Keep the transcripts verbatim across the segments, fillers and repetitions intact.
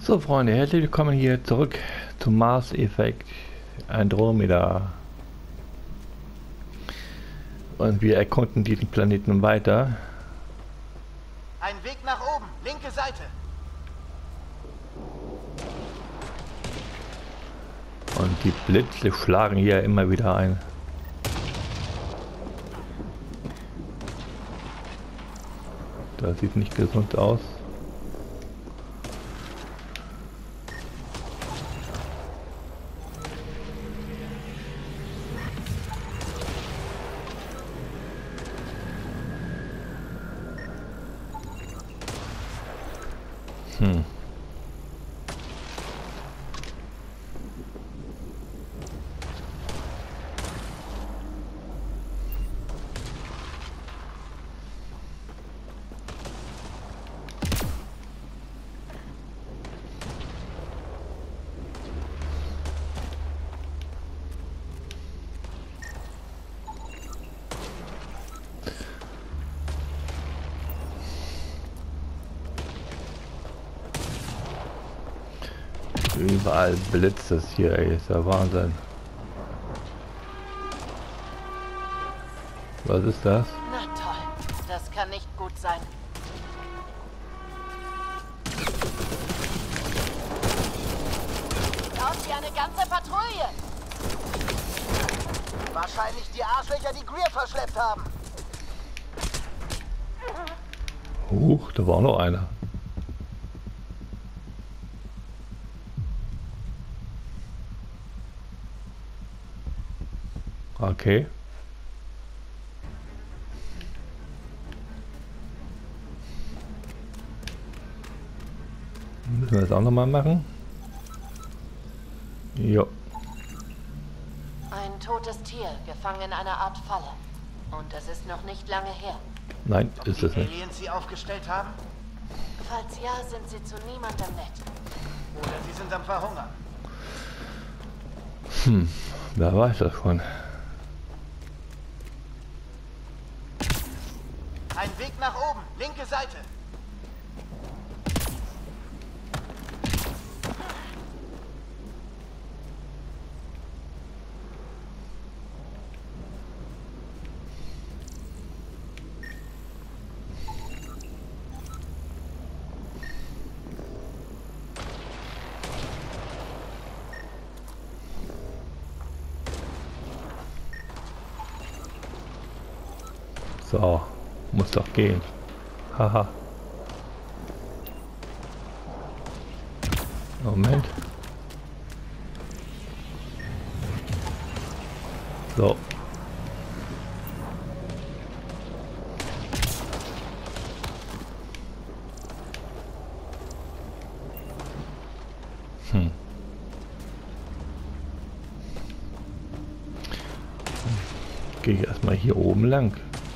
So Freunde, herzlich willkommen hier zurück zum Mass Effect Andromeda. Und wir erkunden diesen Planeten weiter. Ein Weg nach oben, linke Seite. Und die Blitze schlagen hier immer wieder ein. Das sieht nicht gesund aus. Hm. Überall blitzt es hier, ey, ist ja Wahnsinn. Was ist das? Na toll, das kann nicht gut sein. Sieht aus wie eine ganze Patrouille. Wahrscheinlich die Arschlöcher, die Greer verschleppt haben. Huch, da war noch einer. Okay. Müssen wir das auch noch mal machen? Jo. Ein totes Tier, gefangen in einer Art Falle. Und es ist noch nicht lange her. Nein, Ob ist die es nicht. Aliens sie aufgestellt haben? Falls ja, sind sie zu niemandem nett. Oder sie sind am Verhungern. Hm, wer weiß das schon. Ein Weg nach oben, linke Seite. So, muss doch gehen. Haha. Moment. So. Hm. Gehe ich erstmal hier oben lang.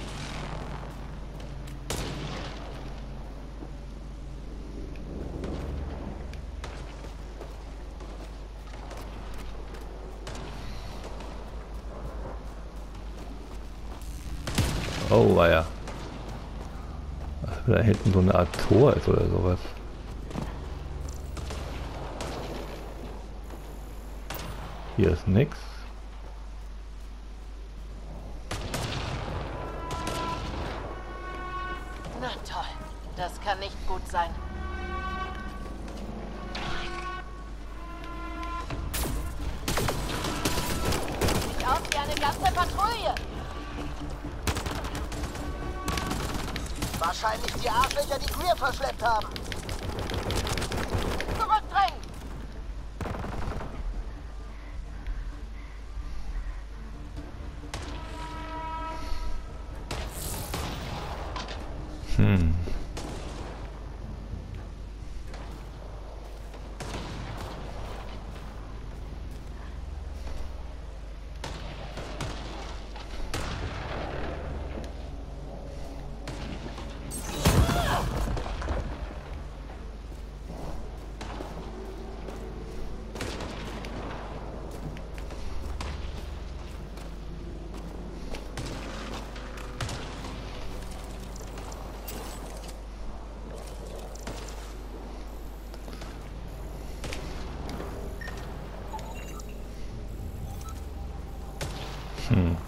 Oh, war ja. Da hinten so eine Art Tor ist oder sowas. Hier ist nix. Na toll, das kann nicht gut sein. Sieht aus wie eine ganze Patrouille. Wahrscheinlich die Arschlöcher, die Greer verschleppt haben. Zurückdrängen! Hm. Hm.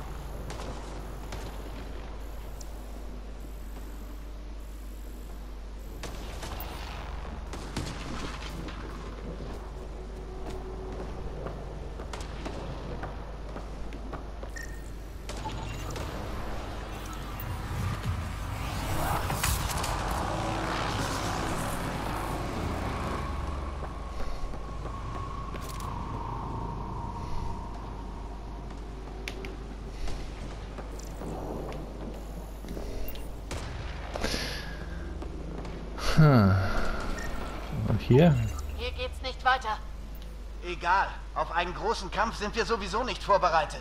Und hier? Hier geht's nicht weiter. Egal. Auf einen großen Kampf sind wir sowieso nicht vorbereitet.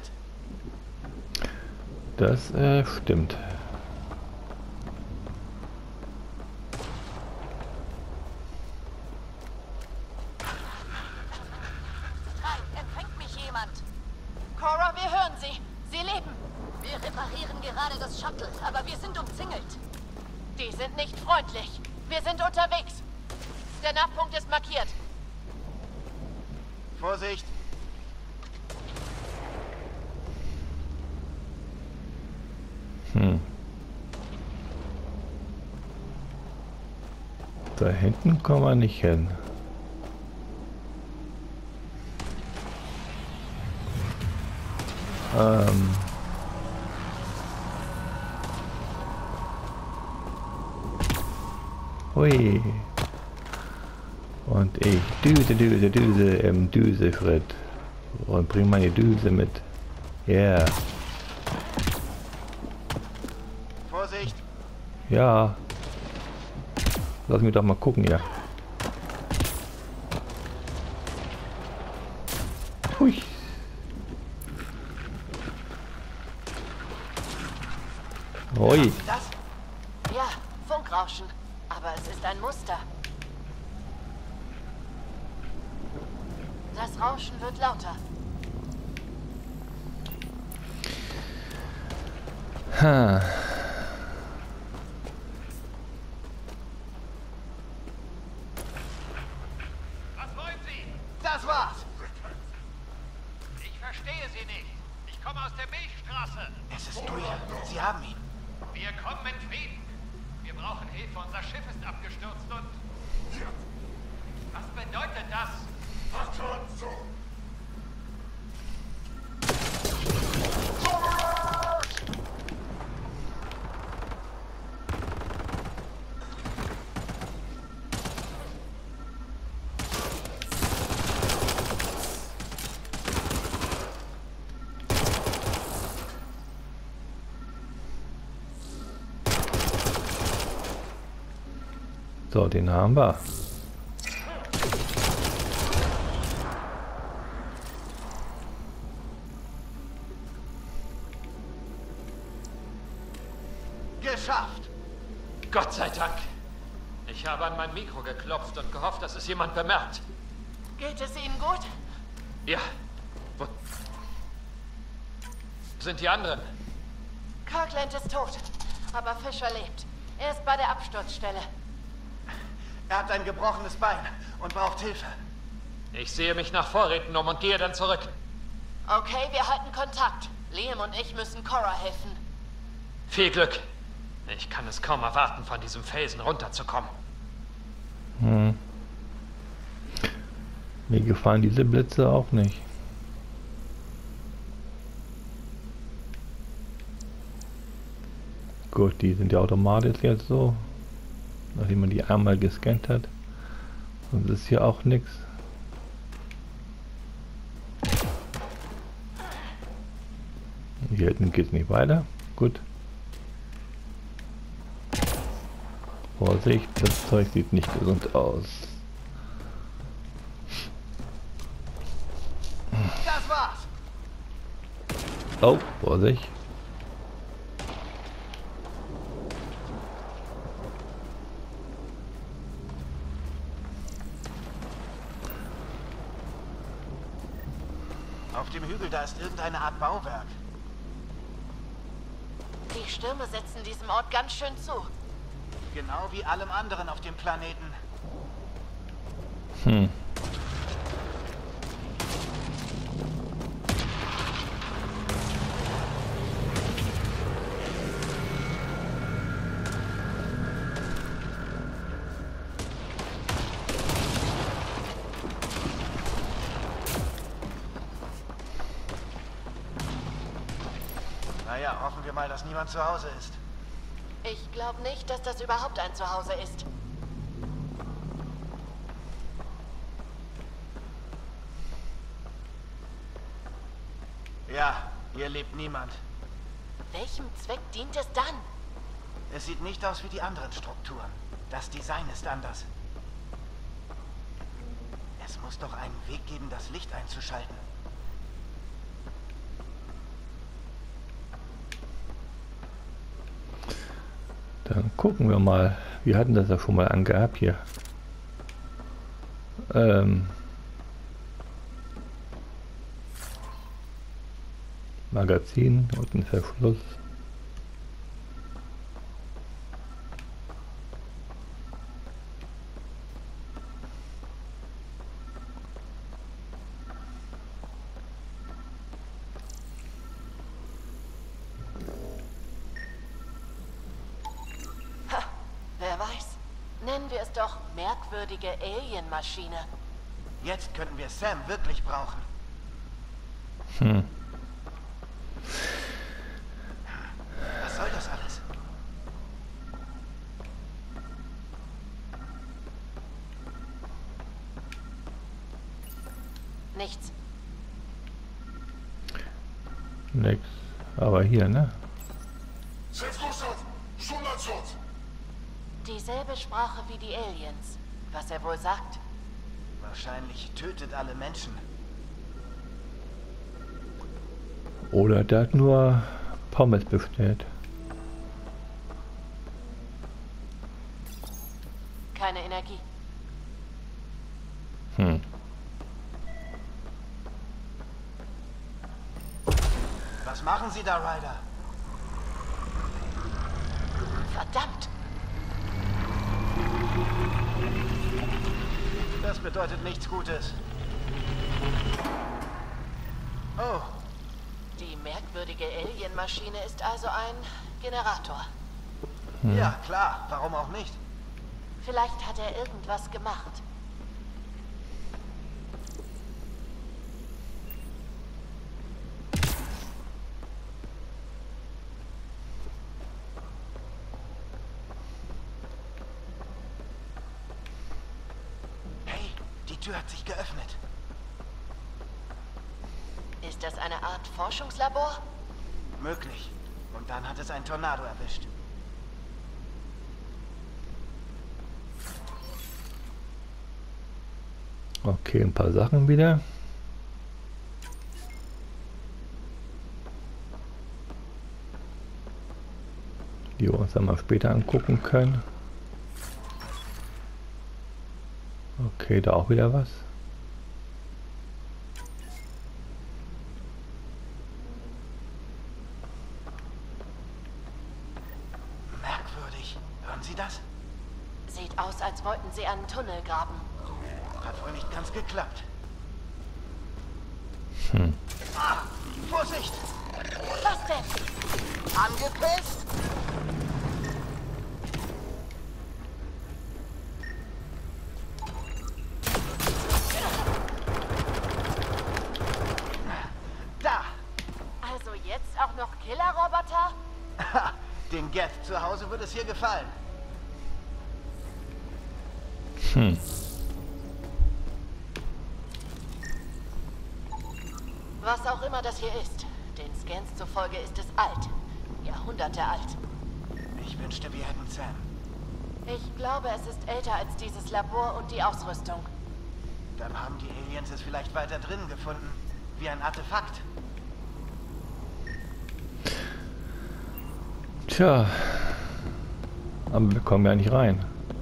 Das äh, stimmt. Nein, empfängt mich jemand. Cora, wir hören Sie. Sie leben. Wir reparieren gerade das Shuttle, aber wir sind umzingelt. Die sind nicht freundlich. Wir sind unterwegs. Der Nachpunkt ist markiert. Vorsicht! Hm. Da hinten kommen wir nicht hin. Ähm. Hui. Und ich düse, düse, düse im Düse-Schritt. Und bring meine Düse mit. Yeah. Vorsicht! Ja. Lass mich doch mal gucken, ja. Hui. Ui. Das? Ja, Funkrauschen. Aber es ist ein Muster. Das Rauschen wird lauter. Ha. Was wollen Sie? Das war's! Ich verstehe Sie nicht. Ich komme aus der Milchstraße. Es ist Drea. Sie haben ihn. Wir kommen in Frieden. Wir brauchen Hilfe. Unser Schiff ist abgestürzt und... Was bedeutet das? So, den haben wir. Geschafft! Gott sei Dank. Ich habe an mein Mikro geklopft und gehofft, dass es jemand bemerkt. Geht es Ihnen gut? Ja. Wo sind die anderen? Kirkland ist tot, aber Fischer lebt. Er ist bei der Absturzstelle. Er hat ein gebrochenes Bein und braucht Hilfe. Ich sehe mich nach Vorräten um und gehe dann zurück. Okay, wir halten Kontakt. Liam und ich müssen Cora helfen. Viel Glück. Ich kann es kaum erwarten, von diesem Felsen runterzukommen. Hm. Mir gefallen diese Blitze auch nicht. Gut, die sind ja automatisch jetzt so, nachdem man die einmal gescannt hat. Und ist hier auch nichts. Hier hinten geht es nicht weiter. Gut. Vorsicht, das Zeug sieht nicht gesund aus. Das war's! Oh, Vorsicht. Auf dem Hügel, da ist irgendeine Art Bauwerk. Die Stürme setzen diesem Ort ganz schön zu. Genau wie allem anderen auf dem Planeten. Hm. Ja, hoffen wir mal, dass niemand zu Hause ist. Ich glaube nicht, dass das überhaupt ein Zuhause ist. Ja, hier lebt niemand. Welchem Zweck dient es dann? Es sieht nicht aus wie die anderen Strukturen. Das Design ist anders. Es muss doch einen Weg geben, das Licht einzuschalten. Dann gucken wir mal. Wir hatten das ja schon mal angehabt hier. Ähm Magazin und ein Verschluss. Wer weiß. Nennen wir es doch merkwürdige Alien-Maschine. Jetzt könnten wir Sam wirklich brauchen. Hm. Was soll das alles? Nichts. Nix. Aber hier, ne? Dieselbe Sprache wie die Aliens. Was er wohl sagt. Wahrscheinlich tötet alle Menschen. Oder der hat nur Pommes bestellt. Keine Energie. Hm. Was machen Sie da, Ryder? Verdammt! Das bedeutet nichts Gutes. Oh, Die merkwürdige Alien-Maschine ist also ein Generator. Hm. ja, klar. Warum auch nicht? Vielleicht hat er irgendwas gemacht. Hey, die Tür hat sich geöffnet. Ist das eine Art Forschungslabor? Möglich. Und dann hat es ein Tornado erwischt. Okay, ein paar Sachen wieder. Die wir uns dann mal später angucken können. Okay, da auch wieder was. Merkwürdig. Hören Sie das? Sieht aus, als wollten sie einen Tunnel graben. Hat wohl nicht ganz geklappt. Hm. Ah, Vorsicht! Was denn? Angepisst? Da! Also jetzt auch noch Killerroboter? Ha, den Geth zu Hause wird es hier gefallen. Hm. Was auch immer das hier ist. Den Scans zufolge ist es alt. Jahrhunderte alt. Ich wünschte, wir hätten Sam. Ich glaube, es ist älter als dieses Labor und die Ausrüstung. Dann haben die Aliens es vielleicht weiter drinnen gefunden. Wie ein Artefakt. Tja. Aber wir kommen ja nicht rein.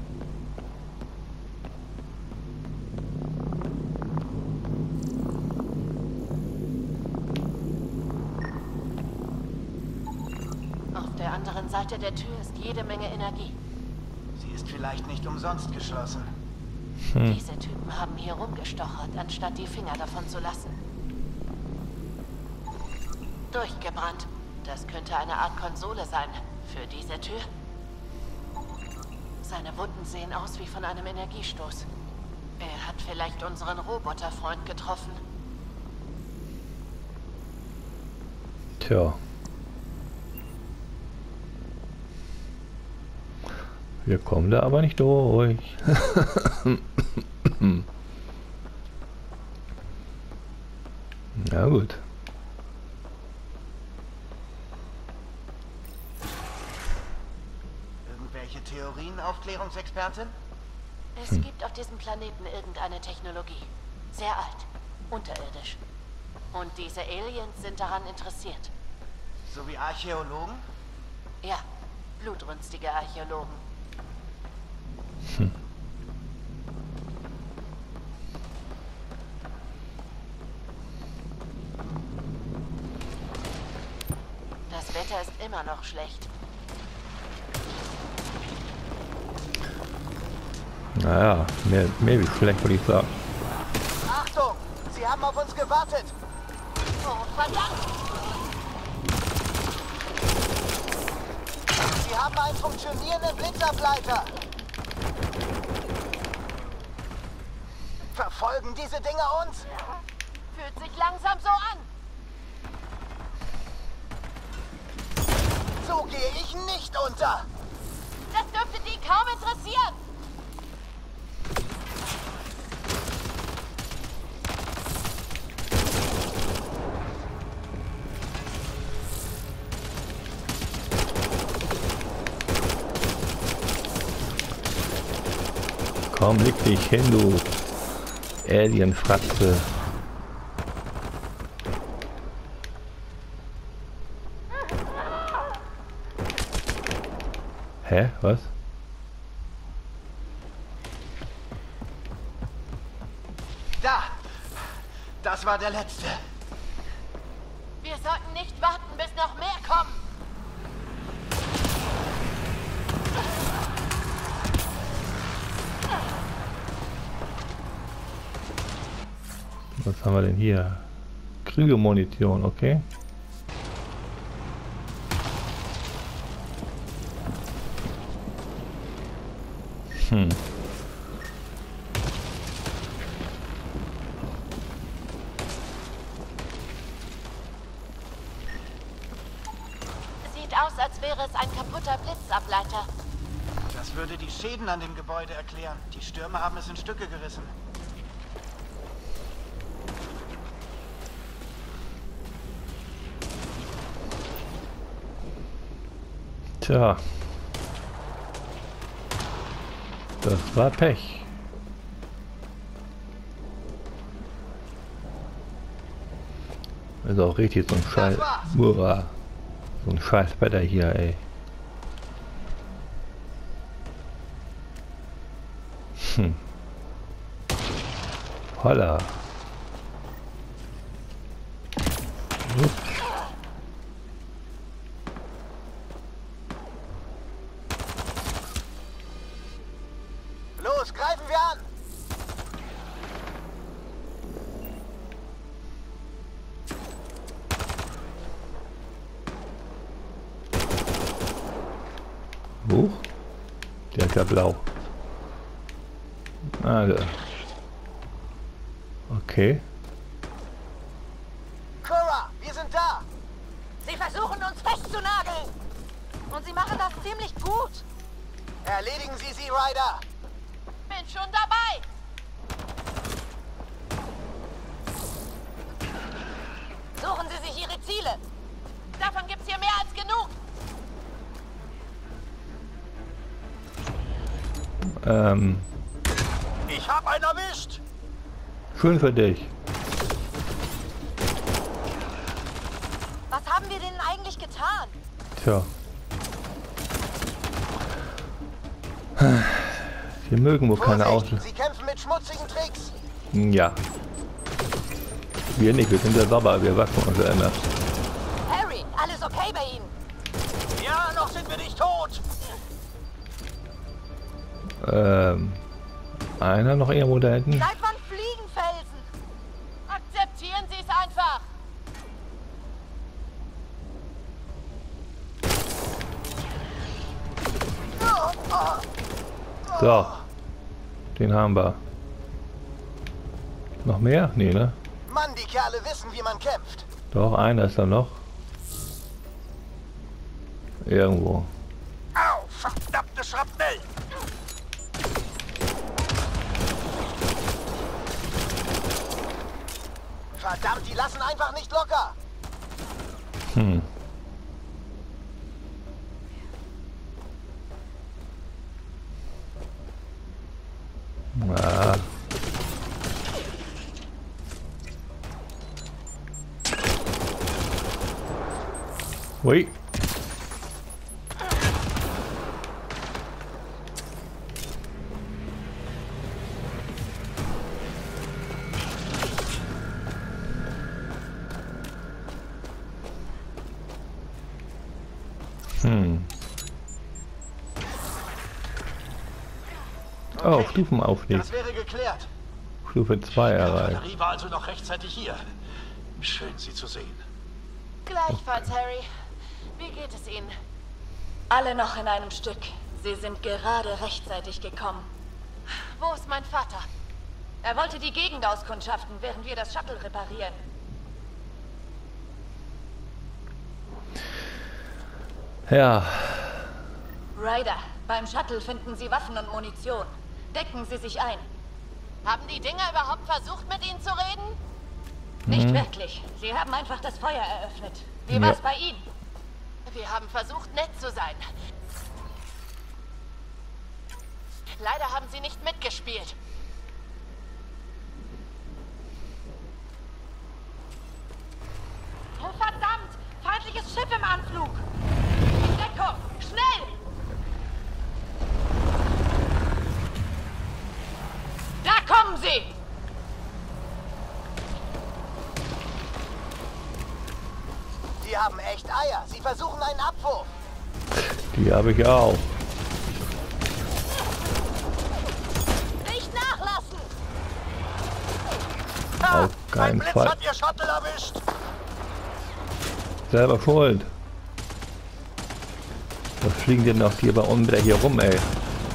Auf der anderen Seite der Tür ist jede Menge Energie. Sie ist vielleicht nicht umsonst geschlossen. Hm. Diese Typen haben hier rumgestochert, anstatt die Finger davon zu lassen. Durchgebrannt. Das könnte eine Art Konsole sein. Für diese Tür. Seine Wunden sehen aus wie von einem Energiestoß. Er hat vielleicht unseren Roboterfreund getroffen. Tja. Wir kommen da aber nicht durch. Na gut. Irgendwelche Theorien, Aufklärungsexpertin? Es hm. gibt auf diesem Planeten irgendeine Technologie. Sehr alt. Unterirdisch. Und diese Aliens sind daran interessiert. So wie Archäologen? Ja, blutrünstige Archäologen. Hm. Das Wetter ist immer noch schlecht. Naja, mehr, mehr wie schlecht, würde ich sagen. Achtung! Sie haben auf uns gewartet! Oh, verdammt! Sie haben einen funktionierenden Blitzableiter! Verfolgen diese Dinger uns? Fühlt sich langsam so an! So gehe ich nicht unter! Das dürfte die kaum interessieren! Komm, leg dich hin, du Alien-Fratze. Hä? Was? Da! Das war der letzte. Wir sollten nicht warten, bis noch mehr kommen. Was haben wir denn hier? Kriegermunition, okay. Hm. Sieht aus, als wäre es ein kaputter Blitzableiter. Das würde die Schäden an dem Gebäude erklären. Die Stürme haben es in Stücke gerissen. Tja. Das war Pech. Ist auch richtig so ein Scheiß. Uah. So ein Scheiß Wetter hier, ey. Hm. Holla. Ups. Los, greifen wir an! Huch. Der ist ja blau. Also. Okay. Cora, wir sind da! Sie versuchen uns festzunageln. Und sie machen das ziemlich gut. Erledigen Sie sie, Ryder! Bin schon dabei. Suchen Sie sich Ihre Ziele. Davon gibt's hier mehr als genug. Ähm. Ich hab einen erwischt! Schön für dich. Was haben wir denen eigentlich getan? Tja. Wir mögen wohl keine Autos. Sie kämpfen mit schmutzigen Tricks! Ja. Wir nicht, wir sind ja sauber, wir waschen uns ja immer. Harry, alles okay bei Ihnen? Ja, noch sind wir nicht tot! Ähm. Einer noch irgendwo da hinten? Seit wann fliegen Felsen? Akzeptieren Sie es einfach! So. Den haben wir. Noch mehr? Nee, ne? Mann, die Kerle wissen, wie man kämpft. Doch, einer ist da noch. Irgendwo. Au, verdammte Schrapnell! Verdammt, die lassen einfach nicht locker. Hm. Ah. Ui. Hm. Oh, Okay, Stufenaufstieg. das wäre geklärt. Stufe zwei Die erreicht. Kavallerie war also noch rechtzeitig hier. Schön, Sie zu sehen. Gleichfalls, Harry. Wie geht es Ihnen? Alle noch in einem Stück. Sie sind gerade rechtzeitig gekommen. Wo ist mein Vater? Er wollte die Gegend auskundschaften, während wir das Shuttle reparieren. Ja. Ryder, beim Shuttle finden Sie Waffen und Munition. Decken Sie sich ein. Haben die Dinger überhaupt versucht, mit Ihnen zu reden? Nicht wirklich. Sie haben einfach das Feuer eröffnet. Wie Ja. war's bei Ihnen? Wir haben versucht, nett zu sein. Leider haben Sie nicht mitgespielt. Oh, verdammt! Feindliches Schiff im Anflug! Deckung! Schnell! Da kommen sie! Die haben echt Eier. Sie versuchen einen Abwurf. Die habe ich auch. Nicht nachlassen! Ha, Auf ein keinen Blitz Fall. hat ihr Shuttle erwischt. Selber schuld. Was fliegen denn noch hier bei uns wieder hier rum, ey?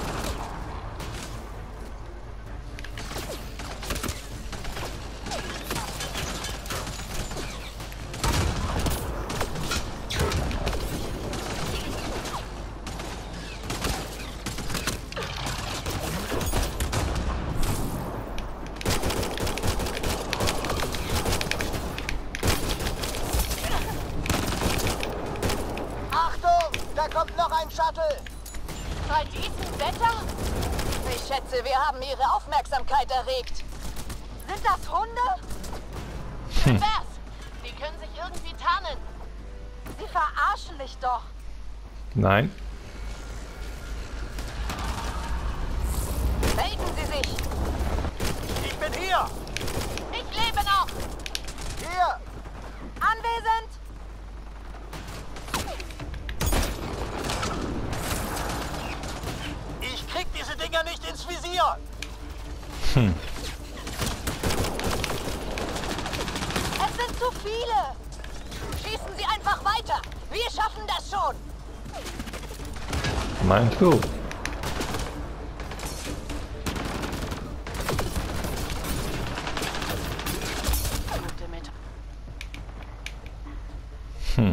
Achtung, da kommt noch ein Shuttle. Bei diesem Wetter? Ich schätze, wir haben ihre Aufmerksamkeit erregt. Sind das Hunde? Hm. Wär's? Die können sich irgendwie tarnen. Sie verarschen mich doch. Nein. Melden Sie sich. Ich bin hier. Ich lebe noch. Hier. Anwesend. Ich krieg diese Dinger nicht ins Visier. Hm. Es sind zu viele. Schießen Sie einfach weiter. Wir schaffen das schon. Meinst du? Gute Mit. Hm.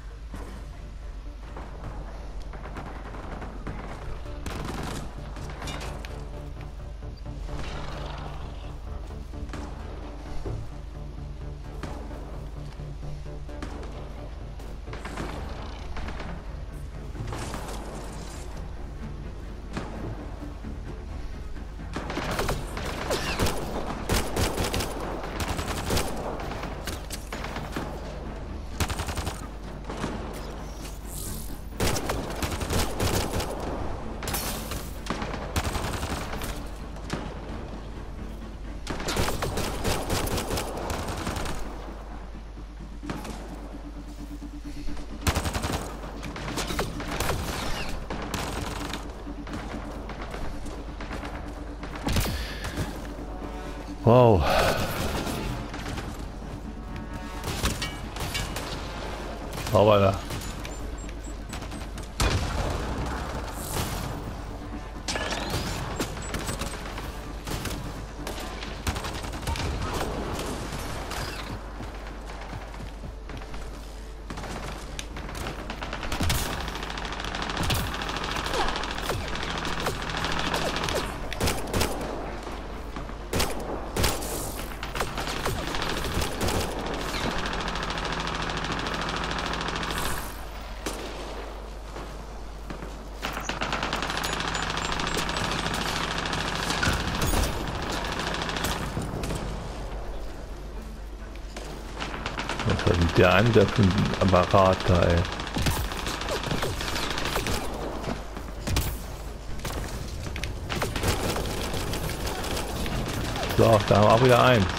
Wow. Hoppala. Was hat der eine da für ein Apparat da, ey? So, da haben wir auch wieder einen.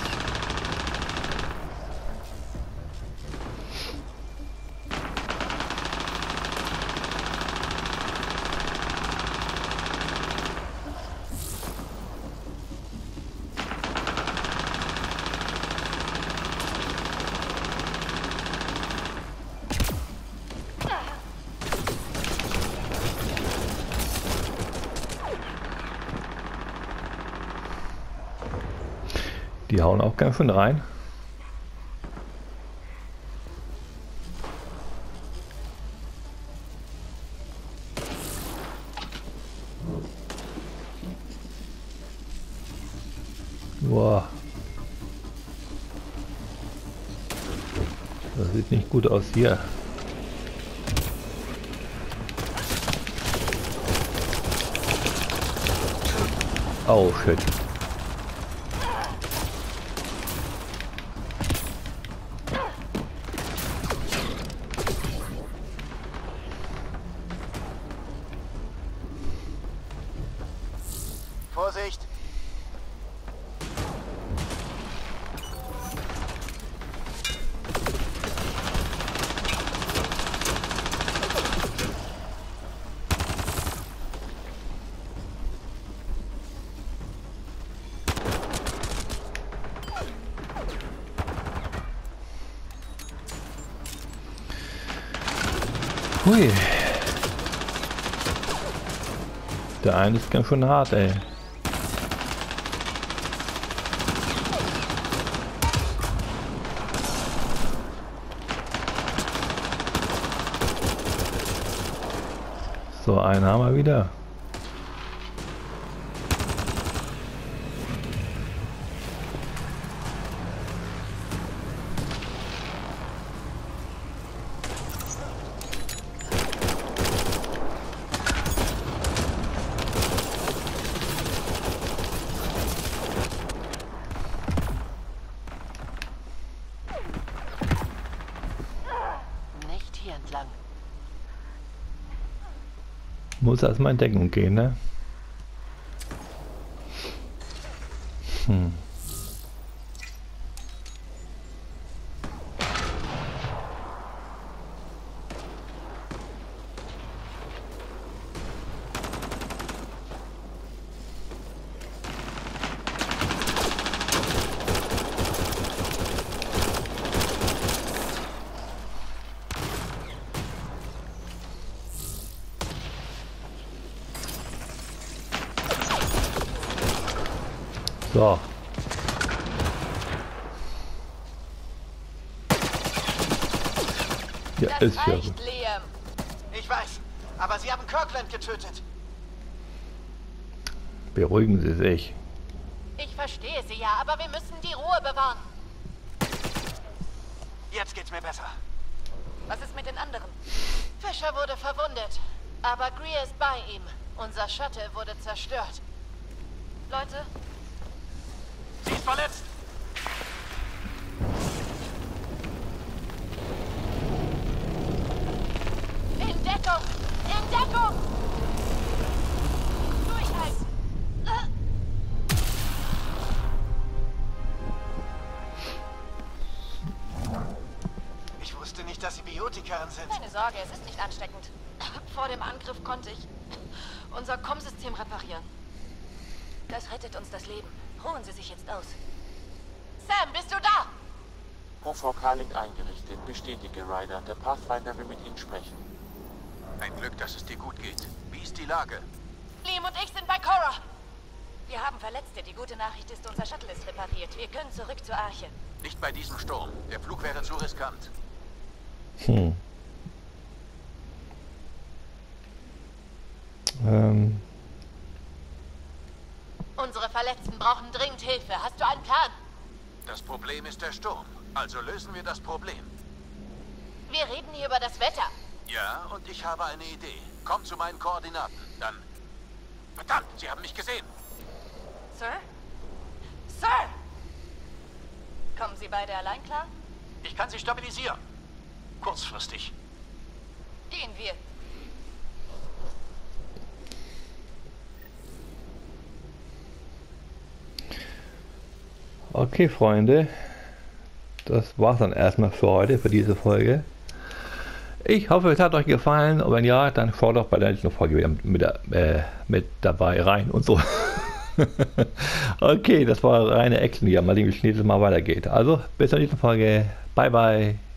Die hauen auch ganz schön rein. Boah. Das sieht nicht gut aus hier. Oh shit. Vorsicht! Hui. Der eine ist ganz schön hart, ey. So, einen haben wir wieder. Nicht hier entlang. Muss erstmal in Deckung gehen, ne? Hm. So. Ja, Das ist ja reicht, so. Liam. Ich weiß, aber sie haben Kirkland getötet. Beruhigen Sie sich. Ich verstehe Sie ja, aber wir müssen die Ruhe bewahren. Jetzt geht's mir besser. Was ist mit den anderen? Fischer wurde verwundet, aber Greer ist bei ihm. Unser Shuttle wurde zerstört. Leute, Sie ist verletzt. in Deckung! In Deckung! Durchhalten! Äh. Ich wusste nicht, dass Sie Biotikerin sind. Keine Sorge, es ist nicht ansteckend. Vor dem Angriff konnte ich unser Komm-System reparieren. Das rettet uns das Leben. Ruhen Sie sich jetzt aus. Sam, bist du da? O V K-Link eingerichtet. Bestätige, Ryder. Der Pathfinder will mit Ihnen sprechen. Ein Glück, dass es dir gut geht. Wie ist die Lage? Liam und ich sind bei Cora. Wir haben Verletzte. Die gute Nachricht ist, unser Shuttle ist repariert. Wir können zurück zur Arche. Nicht bei diesem Sturm. Der Flug wäre zu riskant. Hm. Ähm. Unsere Verletzten brauchen dringend Hilfe. Hast du einen Plan? Das Problem ist der Sturm. Also lösen wir das Problem. Wir reden hier über das Wetter. Ja, und ich habe eine Idee. Komm zu meinen Koordinaten. Dann... Verdammt, Sie haben mich gesehen. Sir? Sir! Kommen Sie beide allein klar? Ich kann sie stabilisieren. Kurzfristig. Gehen wir. Okay, Freunde. Das war's dann erstmal für heute, für diese Folge. Ich hoffe, es hat euch gefallen. Und wenn ja, dann schaut doch bei der nächsten Folge wieder mit, äh, mit dabei rein und so. Okay, das war reine Action hier. Mal sehen, wie es nächstes Mal weitergeht. Also, bis zur nächsten Folge. Bye, bye.